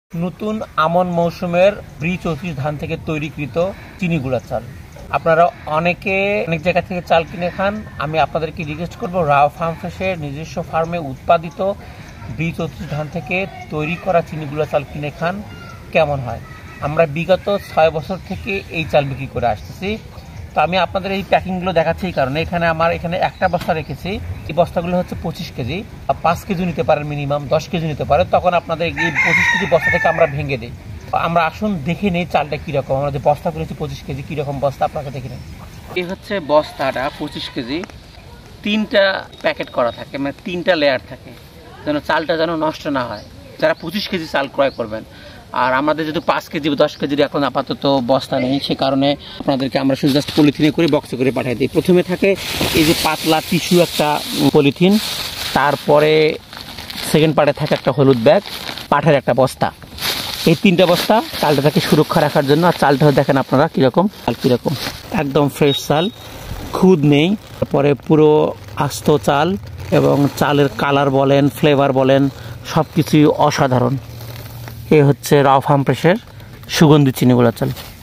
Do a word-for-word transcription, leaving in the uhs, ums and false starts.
নতুন আমন মৌসুমের ব্রি চৌত্রিশ ধান থেকে তৈরিকৃত চিনি গুঁড়া চাল। আপনারা অনেকে অনেক জায়গা থেকে চাল কিনে খান। আমি আপনাদেরকে রিকোয়েস্ট করবো, রাও ফার্ম ফ্রেশের নিজস্ব ফার্মে উৎপাদিত ব্রি চৌত্রিশ ধান থেকে তৈরি করা চিনি গুঁড়া চাল কিনে খান, কেমন হয়। আমরা বিগত ছয় বছর থেকে এই চাল বিক্রি করে আসতেছি। তো আমি আপনাদের এই প্যাকিংগুলো দেখাচ্ছি এই কারণে, এখানে আমার এখানে একটা বস্তা রেখেছি। এই বস্তাগুলো হচ্ছে পঁচিশ কেজি, পাঁচ কেজি নিতে পারেন, মিনিমাম দশ কেজি নিতে পারে। তখন আপনাদের এই পঁচিশ কেজি বস্তা থেকে আমরা ভেঙে দিই। আমরা আসুন দেখে নিই চালটা কীরকম। আমরা যে বস্তা করেছি পঁচিশ কেজি, কীরকম বস্তা আপনাকে দেখে নিন। এই হচ্ছে বস্তাটা পঁচিশ কেজি, তিনটা প্যাকেট করা থাকে, মানে তিনটা লেয়ার থাকে, যেন চালটা যেন নষ্ট না হয় যারা পঁচিশ কেজি চাল ক্রয় করবেন। আর আমাদের যেহেতু পাঁচ কেজি দশ কেজির এখন আপাতত বস্তা নেই, সে কারণে আপনাদেরকে আমরা শুধু জাস্ট পলিথিনে করে বক্সে করে পাঠিয়ে দিই। প্রথমে থাকে এই যে পাতলা টিস্যু একটা পলিথিন, তারপরে সেকেন্ড পার্টে থাকে একটা হলুদ ব্যাগ, পাঠের একটা বস্তা। এই তিনটা বস্তা চালটাকে সুরক্ষা রাখার জন্য। আর চালটা দেখেন আপনারা কীরকম, চাল কীরকম, একদম ফ্রেশ চাল, খুদ নেই। তারপরে পুরো আস্ত চাল, এবং চালের কালার বলেন, ফ্লেভার বলেন, সব কিছুই অসাধারণ। এ হচ্ছে রাও ফার্ম ফ্রেশের সুগন্ধি চিনি গুঁড়া চাল।